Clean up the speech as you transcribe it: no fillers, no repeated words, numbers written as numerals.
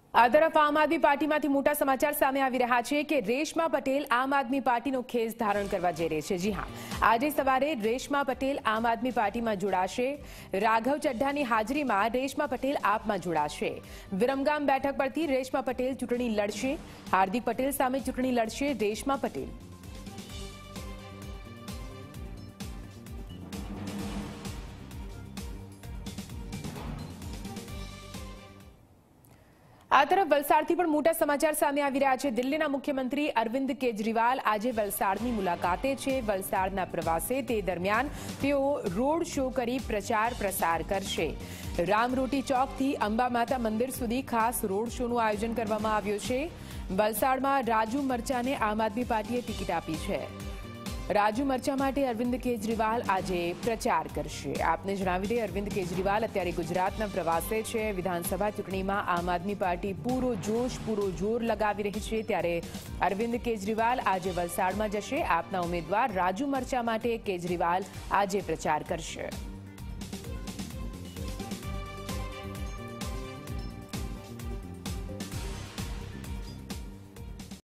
આ તરફ આમ આદમી પાર્ટીમાંથી મોટા સમાચાર સામે આવી રહ્યા છે કે રેશમા પટેલ આમ આદમી પાર્ટીનો ખેસ ધારણ કરવા જઈ રહી છે. જી હા, આજે સવારે રેશમા પટેલ આમ આદમી પાર્ટીમાં જોડાશે. રાઘવ ચડ્ઢાની હાજરીમાં રેશમા પટેલ આપમાં જોડાશે. વિરમગામ બેઠક પરથી રેશમા પટેલ ચૂંટણી લડશે. હાર્દિક પટેલ સામે ચૂંટણી લડશે રેશમા પટેલ. આ તરફ વલસાડથી પણ મોટા સમાચાર સામે આવી રહ્યા છે. દિલ્હીના મુખ્યમંત્રી અરવિંદ કેજરીવાલ આજે વલસાડની મુલાકાતે છે. વલસાડના પ્રવાસે તે દરમિયાન તેઓ રોડ શો કરી પ્રચાર પ્રસાર કરશે. રામરોટી ચોકથી અંબા માતા મંદિર સુધી ખાસ રોડ શોનું આયોજન કરવામાં આવ્યું છે. વલસાડમાં રાજુ મરચાને આમ આદમી પાર્ટીએ ટિકિટ આપી છે. રાજુ મરચા માટે અરવિંદ કેજરીવાલ આજે પ્રચાર કરશે. આપને જણાવી દઈએ, અરવિંદ કેજરીવાલ અત્યારે ગુજરાતના પ્રવાસે છે. વિધાનસભા ચૂંટણીમાં આમ આદમી પાર્ટી પૂરો જોશ પૂરો જોર લગાવી રહી છે, ત્યારે અરવિંદ કેજરીવાલ આજે વલસાડમાં જશે. આપના ઉમેદવાર રાજુ મરચા માટે કેજરીવાલ આજે પ્રચાર કરશે.